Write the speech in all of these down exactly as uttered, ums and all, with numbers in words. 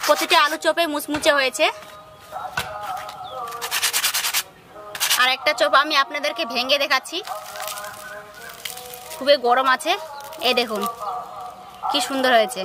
প্রতিটা আলু চপে মুচমুচে হয়েছে। আর একটা চপ আমি আপনাদেরকে ভেঙে দেখাচ্ছি, খুবই গরম আছে। এই দেখুন কি সুন্দর হয়েছে।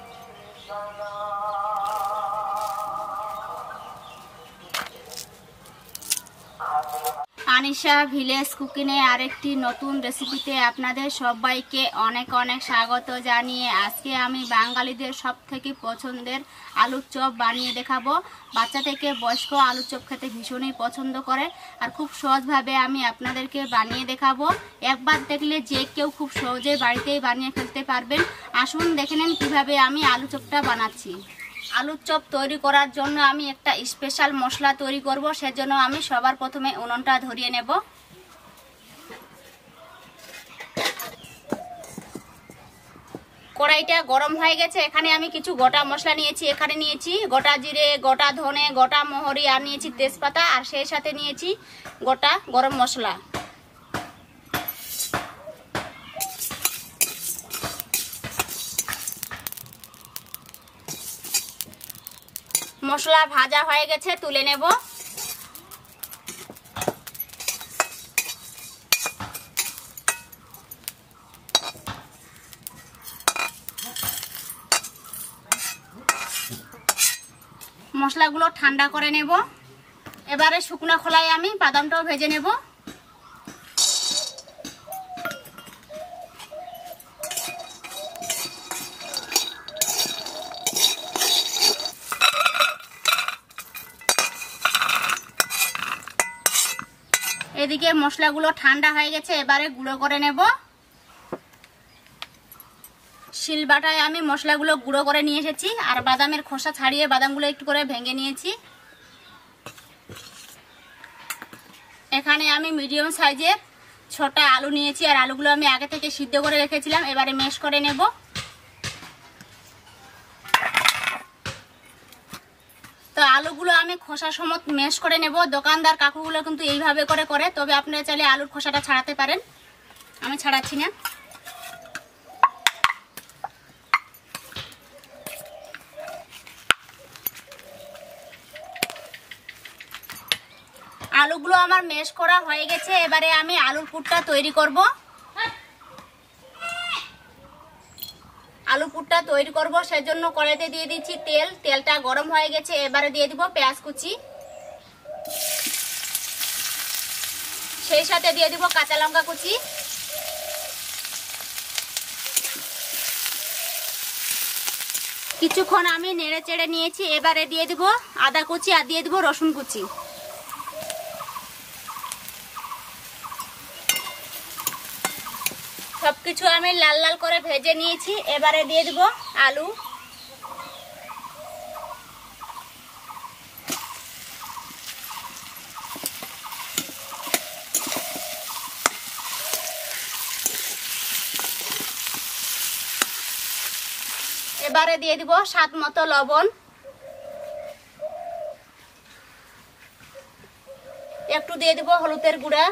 আনিশা ভিলেজ কুকিংয়ে আরেকটি নতুন রেসিপিতে আপনাদের সবাইকে অনেক অনেক স্বাগত জানিয়ে আজকে আমি বাঙালিদের সব থেকে পছন্দের আলুর চপ বানিয়ে দেখাবো। বাচ্চা থেকে বয়স্ক আলুর চপ খেতে ভীষণই পছন্দ করে, আর খুব সহজভাবে আমি আপনাদেরকে বানিয়ে দেখাবো। একবার দেখলে যে কেউ খুব সহজে বাড়িতেই বানিয়ে ফেলতে পারবেন। আসুন দেখে নেন কীভাবে আমি আলু চপটা বানাচ্ছি। আলুর চপ তৈরি করার জন্য আমি একটা স্পেশাল মশলা তৈরি করব, সেজন্য আমি সবার প্রথমে উনুনটা ধরিয়ে নেব। কড়াইটা গরম হয়ে গেছে। এখানে আমি কিছু গোটা মশলা নিয়েছি। এখানে নিয়েছি গোটা জিরে, গোটা ধনে, গোটা মহরি, আর নিয়েছি তেজপাতা, আর সেই সাথে নিয়েছি গোটা গরম মশলা। মশলা ভাজা হয়ে গেছে, তুলে নেব। মশলাগুলো ঠান্ডা করে নেব। এবারে শুকনো খোলায় আমি বাদামটাও ভেজে নেব। এদিকে মশলাগুলো ঠান্ডা হয়ে গেছে, এবারে গুঁড়ো করে নেব। শিলবাটায় আমি মশলাগুলো গুঁড়ো করে নিয়ে এসেছি, আর বাদামের খোসা ছাড়িয়ে বাদামগুলো একটু করে ভেঙে নিয়েছি। এখানে আমি মিডিয়াম সাইজের ছটা আলু নিয়েছি, আর আলুগুলো আমি আগে থেকে সিদ্ধ করে রেখেছিলাম। এবারে ম্যাশ করে নেব। তো আলুগুলো আমি খোসা সমেত ম্যাশ করে নেব। দোকানদার কাকুগুলো কিন্তু এইভাবে করে করে, তবে আপনারা চাইলে আলুর খোসাটা ছাড়াতে পারেন, আমি ছাড়াচ্ছি না। আলুগুলো আমার ম্যাশ করা হয়ে গেছে। এবারে আমি আলুর পুরটা তৈরি করব। আলু পুরটা তৈরি করব সেজন্য কড়াইতে দিয়ে দিচ্ছি তেল। তেলটা গরম হয়ে গেছে, এবারে দিয়ে দিব পেঁয়াজ কুচি, সেই সাথে দিয়ে দিব কাঁচা লঙ্কা কুচি, কিছুক্ষণ আমি নেড়ে চেড়ে নিয়েছি। এবারে দিয়ে দিব আদা কুচি, আর দিয়ে দিব রসুন কুচি। সবকিছু আমি লাল লাল করে ভেজে নিয়েছি। এবারে দিয়ে দিব আলু, এবারে দিয়ে দিব স্বাদ মতো লবণ, একটু দিয়ে দিব হলুদের গুঁড়া,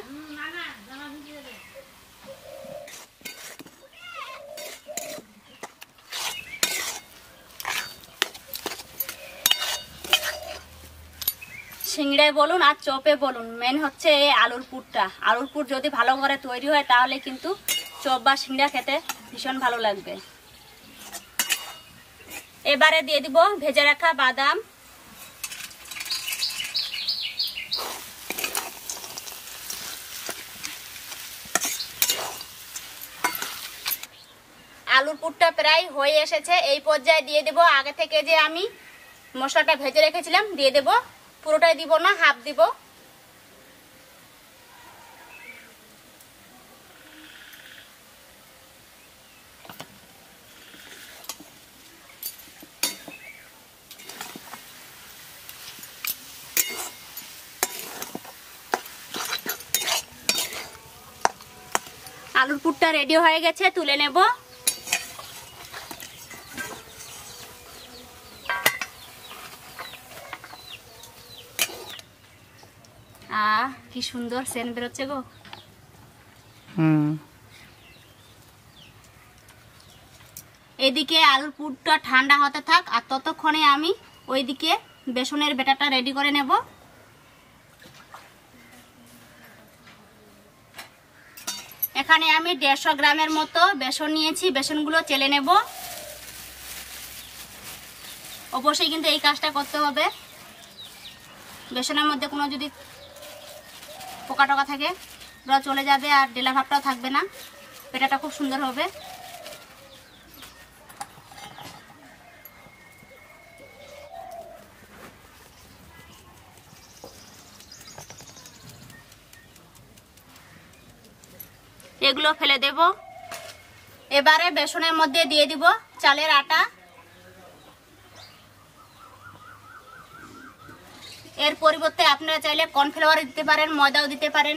সিংড়ায় বলুন আর চপে বলুন, মেন হচ্ছে এই আলুর পুরটা। আলুর পুর যদি ভালো করে তৈরি হয় তাহলে কিন্তু চপ বা সিংড়া খেতে ভীষণ ভালো লাগবে। এবারে দিয়ে দিব ভেজে রাখা বাদাম, আলুর পুরটা প্রায় হয়ে এসেছে। এই পর্যায়ে দিয়ে দেব আগে থেকে যে আমি মশলাটা ভেজে রেখেছিলাম, দিয়ে দেব। পুরোটাই দিব না, হাফ দিব। আলুর পুরটা রেডি হয়ে গেছে, তুলে নেব। আহ কি সুন্দর সেন্ট বেরোচ্ছে গো। হুম, এদিকে আলুর পুরটা ঠান্ডা হতে থাক, আর ততক্ষণে আমি ওইদিকে বেসনের ব্যাটারটা রেডি করে নেব। এখানে আমি দেড়শো গ্রামের মতো বেসন নিয়েছি, বেসনগুলো চেলে নেব। অবশ্যই কিন্তু এই কাজটা করতে হবে, বেসনের মধ্যে কোনো যদি পোকা টোকা থাকে ওরা চলে যাবে আর ডেলা ভাবটাও থাকবে না, পেটাটা খুব সুন্দর হবে। এগুলো ফেলে দেব। এবারে বেসনের মধ্যে দিয়ে দিব চালের আটা। এর পরিবর্তে আপনারা চাইলে কর্নফ্লাওয়ার দিতে পারেন, ময়দাও দিতে পারেন।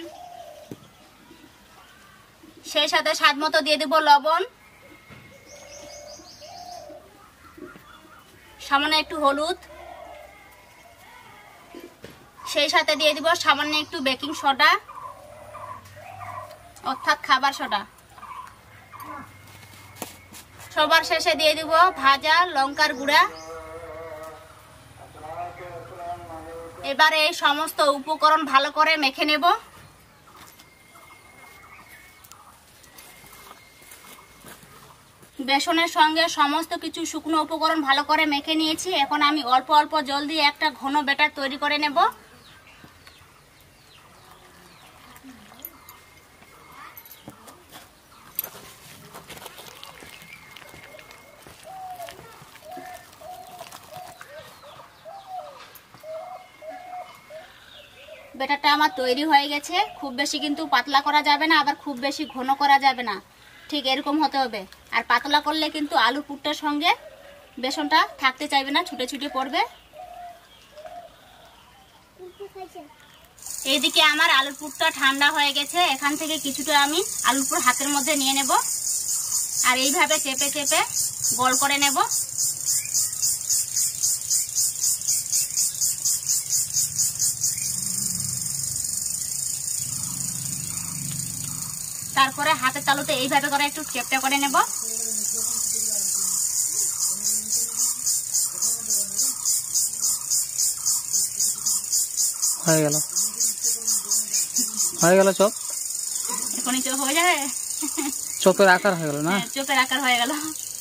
সেই সাথে স্বাদ মতো দিয়ে দিব লবণ, সামান্য একটু হলুদ, সেই সাথে দিয়ে দিব সামান্য একটু বেকিং সোডা অর্থাৎ খাবার সোডা। সবার শেষে দিয়ে দিব ভাজা লঙ্কার গুঁড়া। এবারে এই সমস্ত উপকরণ ভালো করে মেখে নেব। বেসনের সঙ্গে সমস্ত কিছু শুকনো উপকরণ ভালো করে মেখে নিয়েছি। এখন আমি অল্প অল্প জল দিয়ে একটা ঘন ব্যাটার তৈরি করে নেব। ব্যাটারটা আমার তৈরি হয়ে গেছে। খুব বেশি কিন্তু পাতলা করা যাবে না, আবার খুব বেশি ঘন করা যাবে না, ঠিক এরকম হতে হবে। আর পাতলা করলে কিন্তু আলু পুরটার সঙ্গে বেসনটা থাকতে চাইবে না, ছুটে ছুটে পড়বে। এইদিকে আমার আলুর পুরটা ঠান্ডা হয়ে গেছে। এখান থেকে কিছুটা আমি আলুর পুর হাতের মধ্যে নিয়ে নেব আর এইভাবে চেপে চেপে গোল করে নেব। তারপরে হাতের তালুতে এইভাবে করে একটু চেপটা করে নেব। হয়ে গেল হয়ে গেল চপ। এখনই চপ হয়ে যাবে, চপের আকার হয়ে গেল না? চপের আকার হয়ে গেল।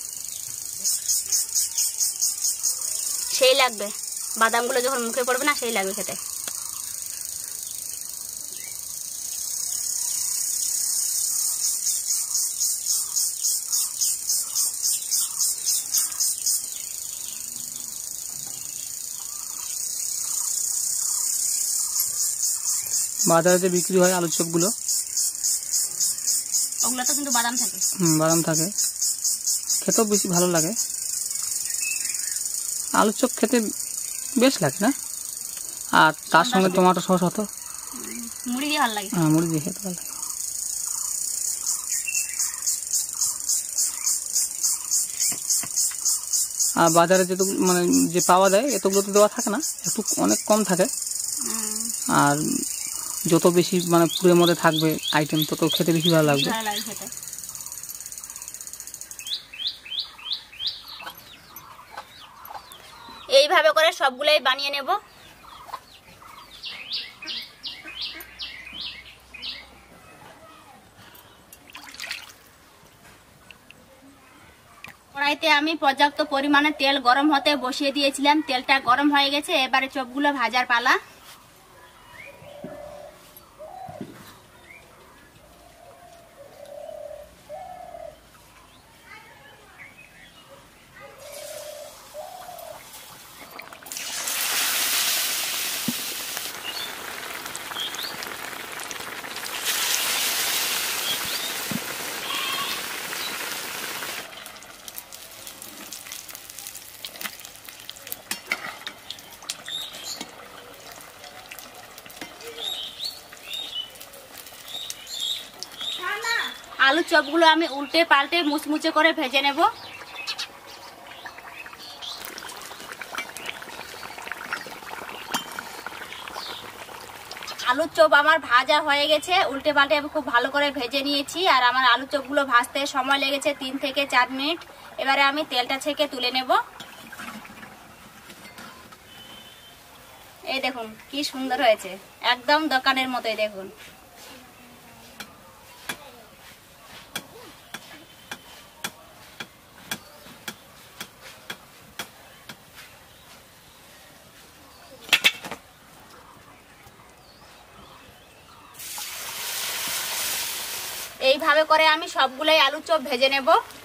সেই লাগবে, বাদামগুলো যখন মুখে পড়বে না সেই লাগবে খেতে। বাজারে যে বিক্রি হয় আলুর চপগুলো, ওগুলো তো কিন্তু বাদাম থাকে। হুম বাদাম থাকে, খেতেও বেশি ভালো লাগে। আলুর চপ খেতে বেশ লাগে না? আর তার সঙ্গে টমেটো সস হতো, মুড়ি দিয়ে ভালো লাগে। হ্যাঁ মুড়ি দিয়ে খেতে ভালো লাগে। আর বাজারে যেটুকু মানে যে পাওয়া যায় এতগুলো তো দেওয়া থাকে না, একটু অনেক কম থাকে। আর যত বেশি মানে পুরের মধ্যে থাকবে আইটেম তত খেতে বেশি ভালো লাগবে। এইভাবে করে সবগুলাই বানিয়ে নেব। কড়াইতে আমি পর্যাপ্ত পরিমাণে তেল গরম হতে বসিয়ে দিয়েছিলাম। তেলটা গরম হয়ে গেছে, এবারে চপগুলো ভাজার পালা। আলু চপগুলো আমি উল্টে পাল্টে মুচমুচে করে ভেজে নেব। আলুর চপ আমার ভাজা হয়ে গেছে, উল্টে পাল্টে আমি খুব ভালো করে ভেজে নিয়েছি। আর আমার আলু চপগুলো ভাজতে সময় লেগেছে তিন থেকে চার মিনিট। এবারে আমি তেলটা ছেঁকে তুলে নেব। এই দেখুন কি সুন্দর হয়েছে, একদম দোকানের মতোই দেখুন। এইভাবে করে আমি সবগুলাই আলুর চপ ভেজে নেব।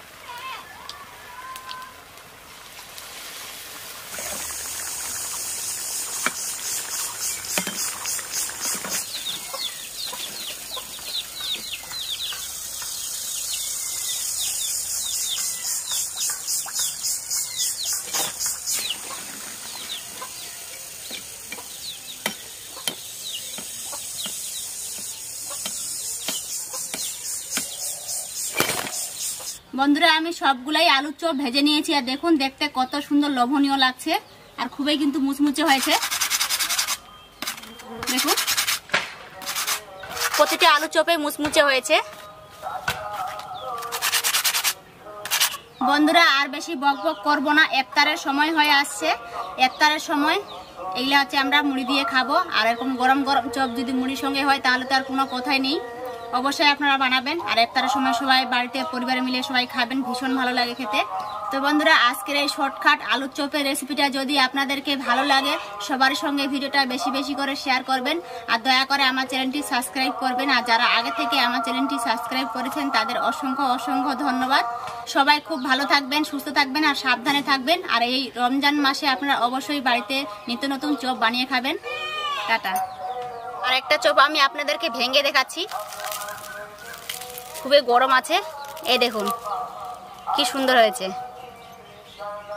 বন্ধুরা আমি সবগুলাই আলুর চপ ভেজে নিয়েছি, আর দেখুন দেখতে কত সুন্দর লোভনীয় লাগছে, আর খুবই কিন্তু মুচমুচে হয়েছে। দেখুন প্রতিটা আলু চপে মুচমুচে হয়েছে। বন্ধুরা আর বেশি বক বক করবো না, ইফতারের সময় হয়ে আসছে। ইফতারের সময় এগুলা হচ্ছে আমরা মুড়ি দিয়ে খাবো, আর এরকম গরম গরম চপ যদি মুড়ির সঙ্গে হয় তাহলে তো আর কোনো কথাই নেই। অবশ্যই আপনারা বানাবেন, আর ইফতারের সময় সবাই বাড়িতে পরিবারে মিলে সবাই খাবেন, ভীষণ ভালো লাগে খেতে। তো বন্ধুরা আজকের এই শর্টকাট আলুর চপের রেসিপিটা যদি আপনাদেরকে ভালো লাগে সবার সঙ্গে ভিডিওটা বেশি বেশি করে শেয়ার করবেন, আর দয়া করে আমার চ্যানেলটি সাবস্ক্রাইব করবেন। আর যারা আগে থেকে আমার চ্যানেলটি সাবস্ক্রাইব করেছেন তাদের অসংখ্য অসংখ্য ধন্যবাদ। সবাই খুব ভালো থাকবেন, সুস্থ থাকবেন, আর সাবধানে থাকবেন। আর এই রমজান মাসে আপনারা অবশ্যই বাড়িতে নিত্য নতুন চপ বানিয়ে খাবেন। টাটা। আর একটা চপ আমি আপনাদেরকে ভেঙে দেখাচ্ছি, খুবই গরম আছে, এই দেখুন কি সুন্দর হয়েছে।